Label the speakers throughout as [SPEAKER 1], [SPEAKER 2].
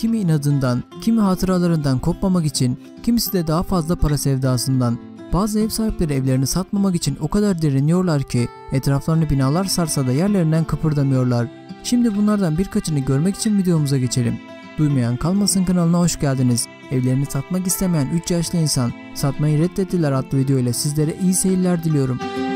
[SPEAKER 1] Kimi inadından, kimi hatıralarından kopmamak için, kimisi de daha fazla para sevdasından. Bazı ev sahipleri evlerini satmamak için o kadar direniyorlar ki etraflarını binalar sarsa da yerlerinden kıpırdamıyorlar. Şimdi bunlardan birkaçını görmek için videomuza geçelim. Duymayan Kalmasın kanalına hoş geldiniz. Evlerini satmak istemeyen 3 yaşlı insan satmayı reddettiler adlı video ile sizlere iyi seyirler diliyorum.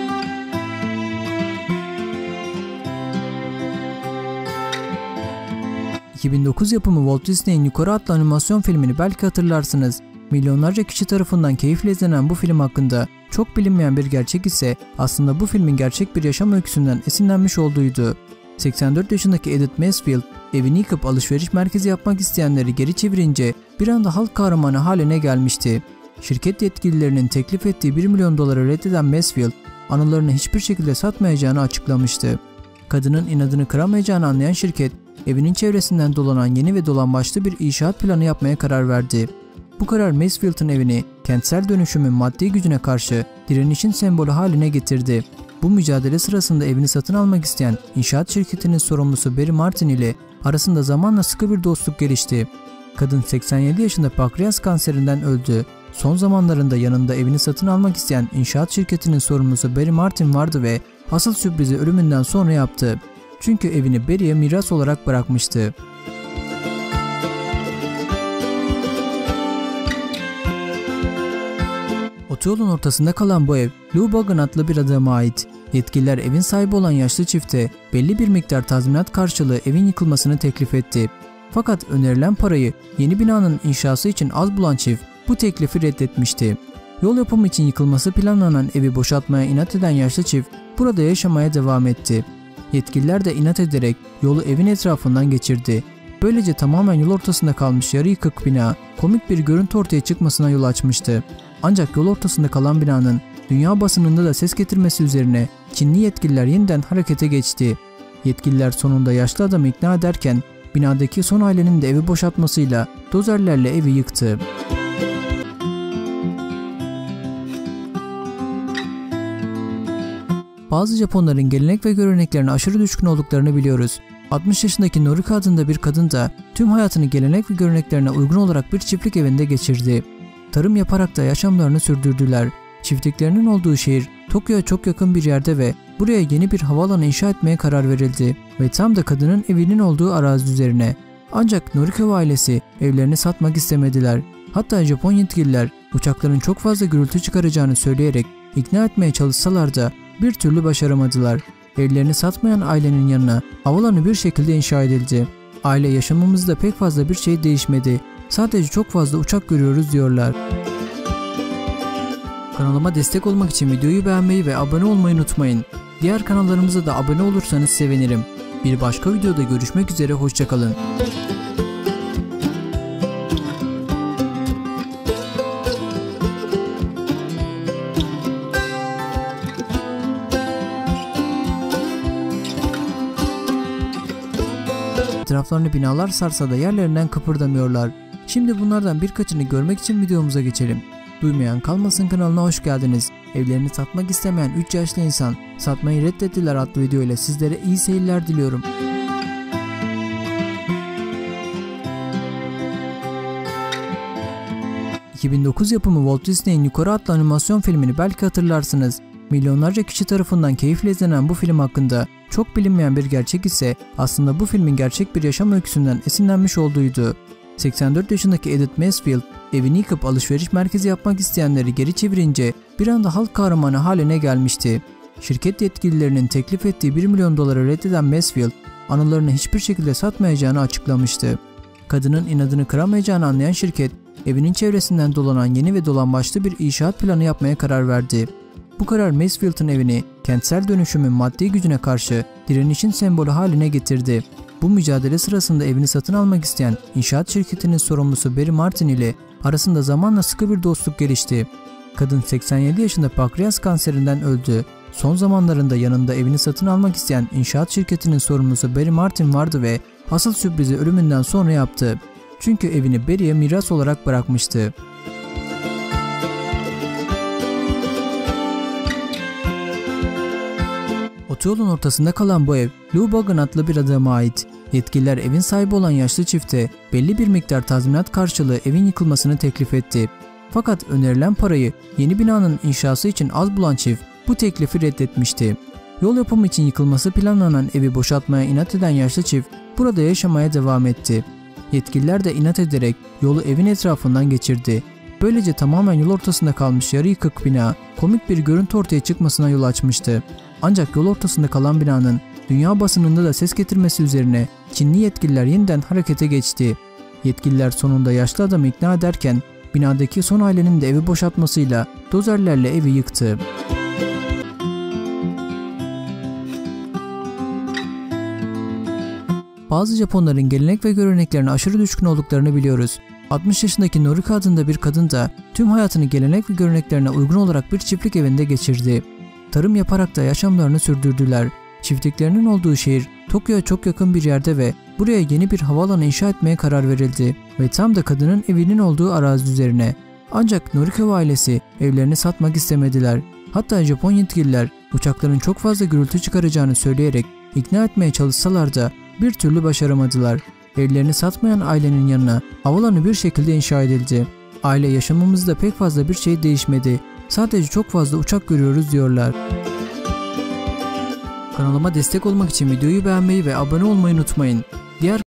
[SPEAKER 1] ...2009 yapımı Walt Disney'in Yukarı adlı animasyon filmini belki hatırlarsınız. Milyonlarca kişi tarafından keyifle izlenen bu film hakkında çok bilinmeyen bir gerçek ise aslında bu filmin gerçek bir yaşam öyküsünden esinlenmiş olduğuydu. 84 yaşındaki Edith Mansfield evini yıkıp alışveriş merkezi yapmak isteyenleri geri çevirince bir anda halk kahramanı haline gelmişti. Şirket yetkililerinin teklif ettiği 1 milyon doları reddeden Mansfield anılarını hiçbir şekilde satmayacağını açıklamıştı. Kadının inadını kıramayacağını anlayan şirket evinin çevresinden dolanan yeni ve dolambaçlı bir inşaat planı yapmaya karar verdi. Bu karar Mansfield'ın evini kentsel dönüşümün maddi gücüne karşı direnişin sembolü haline getirdi. Bu mücadele sırasında evini satın almak isteyen inşaat şirketinin sorumlusu Barry Martin ile arasında zamanla sıkı bir dostluk gelişti. Kadın 87 yaşında pankreas kanserinden öldü. Son zamanlarında yanında evini satın almak isteyen inşaat şirketinin sorumlusu Barry Martin vardı ve asıl sürprizi ölümünden sonra yaptı. Çünkü evini Barry'e miras olarak bırakmıştı. Otoyolun ortasında kalan bu ev, Lou Bogan adlı bir adama ait. Yetkililer evin sahibi olan yaşlı çifte belli bir miktar tazminat karşılığı evin yıkılmasını teklif etti. Fakat önerilen parayı yeni binanın inşası için az bulan çift bu teklifi reddetmişti. Yol yapımı için yıkılması planlanan evi boşaltmaya inat eden yaşlı çift burada yaşamaya devam etti. Yetkililer de inat ederek yolu evin etrafından geçirdi. Böylece tamamen yol ortasında kalmış yarı yıkık bina komik bir görüntü ortaya çıkmasına yol açmıştı. Ancak yol ortasında kalan binanın dünya basınında da ses getirmesi üzerine Çinli yetkililer yeniden harekete geçti. Yetkililer sonunda yaşlı adamı ikna ederken binadaki son ailenin de evi boşaltmasıyla dozerlerle evi yıktı. Bazı Japonların gelenek ve göreneklerine aşırı düşkün olduklarını biliyoruz. 60 yaşındaki Noriko adında bir kadın da tüm hayatını gelenek ve göreneklerine uygun olarak bir çiftlik evinde geçirdi. Tarım yaparak da yaşamlarını sürdürdüler. Çiftliklerinin olduğu şehir Tokyo'ya çok yakın bir yerde ve buraya yeni bir havaalanı inşa etmeye karar verildi ve tam da kadının evinin olduğu arazi üzerine. Ancak Noriko ve ailesi evlerini satmak istemediler. Hatta Japon yetkililer uçakların çok fazla gürültü çıkaracağını söyleyerek ikna etmeye çalışsalar da bir türlü başaramadılar. Evlerini satmayan ailenin yanına havaalanı bir şekilde inşa edildi. Aile yaşamımızda pek fazla bir şey değişmedi. Sadece çok fazla uçak görüyoruz diyorlar. Kanalıma destek olmak için videoyu beğenmeyi ve abone olmayı unutmayın. Diğer kanallarımıza da abone olursanız sevinirim. Bir başka videoda görüşmek üzere, hoşça kalın. Etraflarını binalar sarsa da yerlerinden kıpırdamıyorlar. Şimdi bunlardan birkaçını görmek için videomuza geçelim. Duymayan Kalmasın kanalına hoş geldiniz. Evlerini satmak istemeyen 3 yaşlı insan satmayı reddettiler adlı video ile sizlere iyi seyirler diliyorum. ...2009 yapımı Walt Disney'in Yukarı adlı animasyon filmini belki hatırlarsınız. Milyonlarca kişi tarafından keyifle izlenen bu film hakkında çok bilinmeyen bir gerçek ise aslında bu filmin gerçek bir yaşam öyküsünden esinlenmiş olduğuydu. 84 yaşındaki Edith Mansfield evini yıkıp alışveriş merkezi yapmak isteyenleri geri çevirince bir anda halk kahramanı haline gelmişti. Şirket yetkililerinin teklif ettiği 1 milyon doları reddeden Mansfield anılarını hiçbir şekilde satmayacağını açıklamıştı. Kadının inadını kıramayacağını anlayan şirket evinin çevresinden dolanan yeni ve dolambaçlı bir inşaat planı yapmaya karar verdi. Bu karar Mansfield'ın evini kentsel dönüşümün maddi gücüne karşı direnişin sembolü haline getirdi. Bu mücadele sırasında evini satın almak isteyen inşaat şirketinin sorumlusu Barry Martin ile arasında zamanla sıkı bir dostluk gelişti. Kadın 87 yaşında pankreas kanserinden öldü. Son zamanlarında yanında evini satın almak isteyen inşaat şirketinin sorumlusu Barry Martin vardı ve asıl sürprizi ölümünden sonra yaptı. Çünkü evini Barry'e miras olarak bırakmıştı. Otoyolun ortasında kalan bu ev, Lou Bogan adlı bir adama ait. Yetkililer evin sahibi olan yaşlı çifte belli bir miktar tazminat karşılığı evin yıkılmasını teklif etti. Fakat önerilen parayı yeni binanın inşası için az bulan çift bu teklifi reddetmişti. Yol yapımı için yıkılması planlanan evi boşaltmaya inat eden yaşlı çift burada yaşamaya devam etti. Yetkililer de inat ederek yolu evin etrafından geçirdi. Böylece tamamen yol ortasında kalmış yarı yıkık bina komik bir görüntü ortaya çıkmasına yol açmıştı. Ancak yol ortasında kalan binanın dünya basınında da ses getirmesi üzerine Çinli yetkililer yeniden harekete geçti. Yetkililer sonunda yaşlı adamı ikna ederken binadaki son ailenin de evi boşaltmasıyla dozerlerle evi yıktı. Bazı Japonların gelenek ve göreneklerine aşırı düşkün olduklarını biliyoruz. 60 yaşındaki Noriko adında bir kadın da tüm hayatını gelenek ve göreneklerine uygun olarak bir çiftlik evinde geçirdi. Tarım yaparak da yaşamlarını sürdürdüler. Çiftliklerinin olduğu şehir Tokyo'ya çok yakın bir yerde ve buraya yeni bir havaalanı inşa etmeye karar verildi ve tam da kadının evinin olduğu arazi üzerine. Ancak Noriko ve ailesi evlerini satmak istemediler. Hatta Japon yetkililer uçakların çok fazla gürültü çıkaracağını söyleyerek ikna etmeye çalışsalar da bir türlü başaramadılar. Evlerini satmayan ailenin yanına havaalanı bir şekilde inşa edildi. Aile yaşamımızda pek fazla bir şey değişmedi. Sadece çok fazla uçak görüyoruz diyorlar. Kanalıma destek olmak için videoyu beğenmeyi ve abone olmayı unutmayın. Diğer